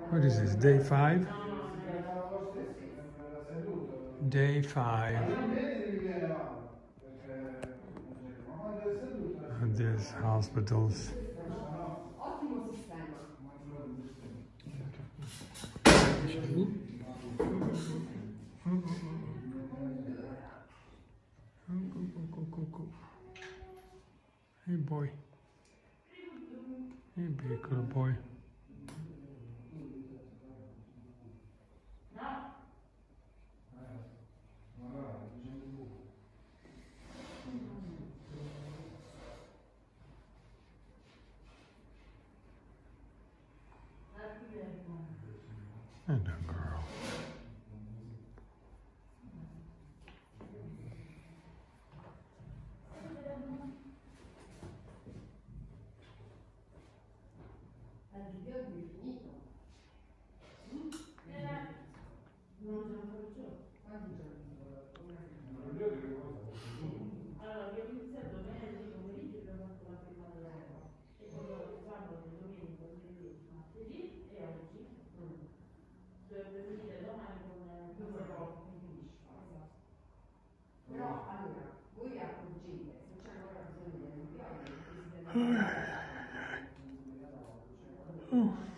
What is this, day 5? Day 5 of these hospitals. Ottimo sistema. Hey boy. Hey piccolo boy. And a girl. Allora, io ho iniziato venerdì pomeriggio e abbiamo fatto la prima della e poi sabato, domenica, martedì e oggi. Dovrebbe finire domani con Però allora, voi accorgete, se c'è ancora bisogno di aiuti, il presidente